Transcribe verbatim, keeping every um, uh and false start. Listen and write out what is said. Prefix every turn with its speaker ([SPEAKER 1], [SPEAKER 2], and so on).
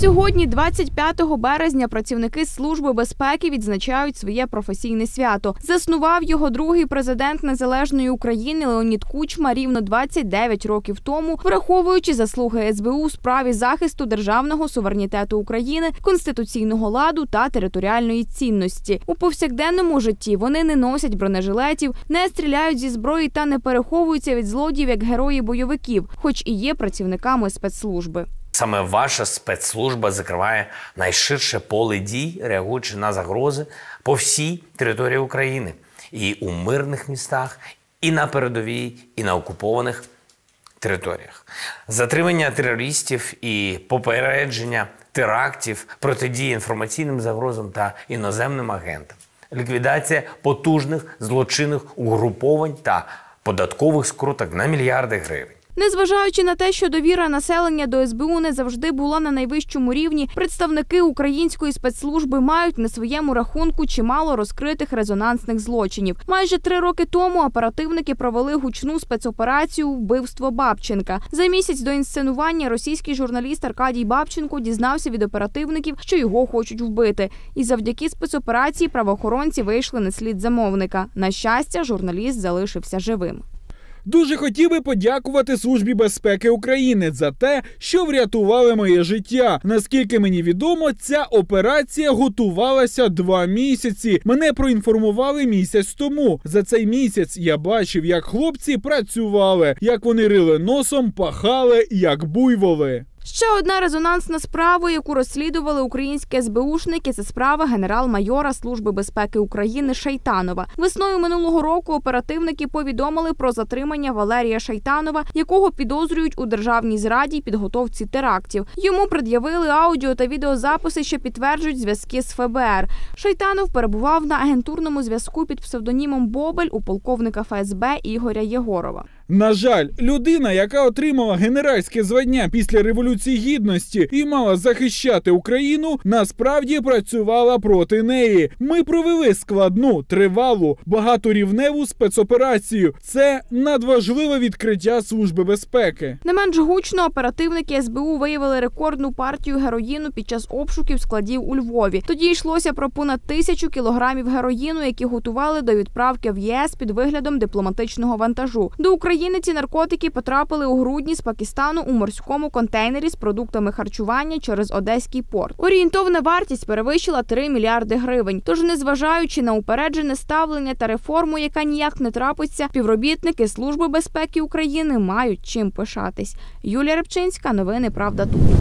[SPEAKER 1] Сьогодні, двадцять п'ятого березня, працівники Служби безпеки відзначають своє професійне свято. Заснував його другий президент Незалежної України Леонід Кучма рівно двадцять дев'ять років тому, враховуючи заслуги ес бе у у справі захисту державного суверенітету України, конституційного ладу та територіальної цінності. У повсякденному житті вони не носять бронежилетів, не стріляють зі зброї та не переховуються від злодіїв, як герої бойовиків, хоч і є працівниками спецслужби.
[SPEAKER 2] Саме ваша спецслужба закриває найширше поле дій, реагуючи на загрози по всій території України. І у мирних містах, і на передовій, і на окупованих територіях. Затримання терористів і попередження терактів, протидія інформаційним загрозам та іноземним агентам. Ліквідація потужних злочинних угруповань та податкових скруток на мільярди гривень.
[SPEAKER 1] Незважаючи на те, що довіра населення до ес бе у не завжди була на найвищому рівні, представники української спецслужби мають на своєму рахунку чимало розкритих резонансних злочинів. Майже три роки тому оперативники провели гучну спецоперацію «Вбивство Бабченка». За місяць до інсценування російський журналіст Аркадій Бабченко дізнався від оперативників, що його хочуть вбити. І завдяки спецоперації правоохоронці вийшли на слід замовника. На щастя, журналіст залишився живим.
[SPEAKER 3] Дуже хотів би подякувати Службі безпеки України за те, що врятували моє життя. Наскільки мені відомо, ця операція готувалася два місяці. Мене проінформували місяць тому. За цей місяць я бачив, як хлопці працювали, як вони рили носом, пахали, як буйволи.
[SPEAKER 1] Ще одна резонансна справа, яку розслідували українські ес бе ушники, це справа генерал-майора Служби безпеки України Шайтанова. Весною минулого року оперативники повідомили про затримання Валерія Шайтанова, якого підозрюють у державній зраді й підготовці терактів. Йому пред'явили аудіо та відеозаписи, що підтверджують зв'язки з еф бе ер. Шайтанов перебував на агентурному зв'язку під псевдонімом Бобель у полковника еф ес бе Ігоря Єгорова.
[SPEAKER 3] На жаль, людина, яка отримала генеральське звання після Революції Гідності і мала захищати Україну, насправді працювала проти неї. Ми провели складну, тривалу, багаторівневу спецоперацію. Це надважливе відкриття Служби безпеки.
[SPEAKER 1] Не менш гучно оперативники ес бе у виявили рекордну партію героїну під час обшуків складів у Львові. Тоді йшлося про понад тисячу кілограмів героїну, які готували до відправки в є ес під виглядом дипломатичного вантажу. До України ці наркотики потрапили у грудні з Пакистану у морському контейнері з продуктами харчування через Одеський порт. Орієнтовна вартість перевищила три мільярди гривень. Тож, незважаючи на упереджене ставлення та реформу, яка ніяк не трапиться, співробітники Служби безпеки України мають чим пишатись. Юлія Рибчинська, новини «Правда тут».